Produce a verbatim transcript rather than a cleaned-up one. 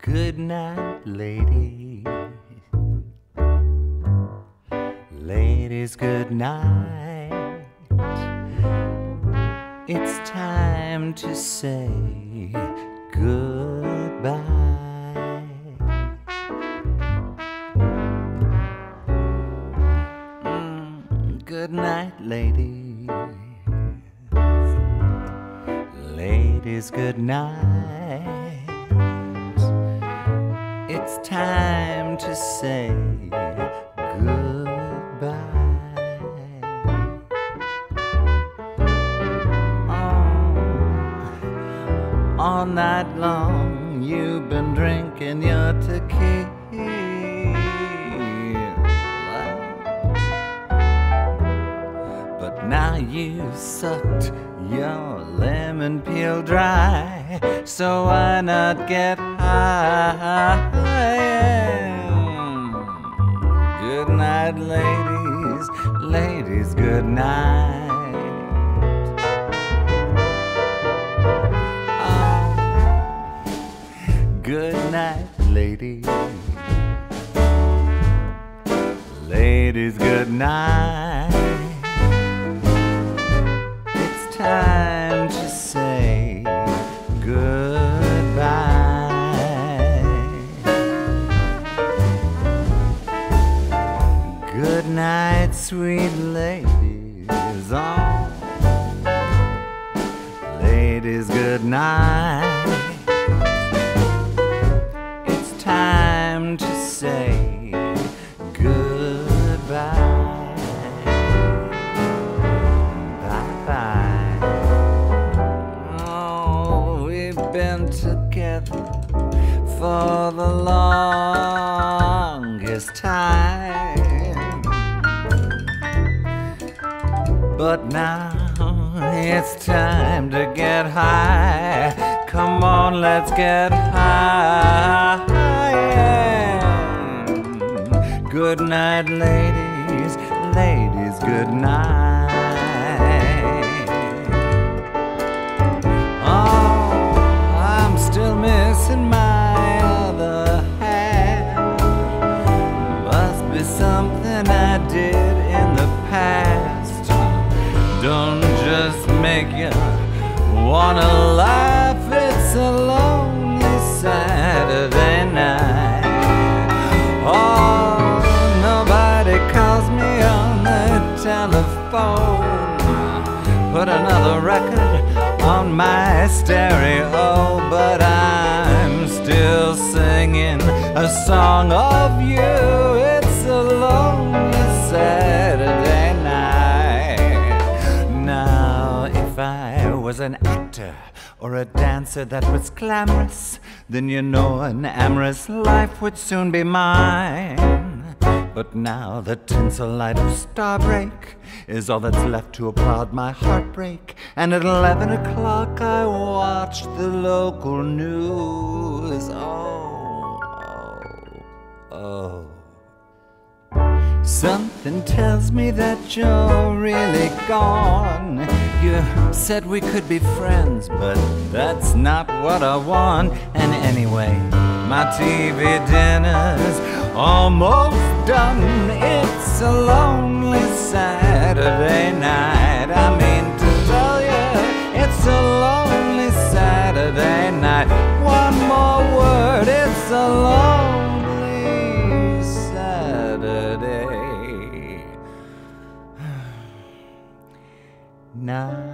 Good night, lady. Ladies, good night. It's time to say goodbye. Mm, good night, ladies. Ladies, good night. It's time to say goodbye. Oh, all night long you've been drinking your tequila, but now you've sucked your lemon peel dry, so why not get high? Good night, ladies, ladies, good night. Oh, good night, ladies, ladies, good night. It's time to say goodbye. Good night, sweet ladies. Oh, ladies, good night. It's time to say goodbye. Bye-bye. Oh, we've been together for the longest time, but now it's time to get high. Come on, let's get high. Good night, ladies, ladies, good night. Oh, I'm still missing my other half. Must be something I did in the past. Don't just make you wanna laugh. It's a lonely Saturday night. Oh, nobody calls me on the telephone. Put another record on my stereo, but I'm still singing a song of you. It's a lonely Saturday night. Now, if I was an actor or a dancer that was glamorous, then you know an amorous life would soon be mine. But now the tinsel light of Starbreak is all that's left to applaud my heartbreak. And at eleven o'clock I watch the local news. Oh, oh, oh. Something tells me that you're really gone. You said we could be friends, but that's not what I want. And anyway, my T V dinner's almost done. It's a lonely Saturday night. I mean to tell you, it's a lonely Saturday night. One more word, it's a lonely Saturday night.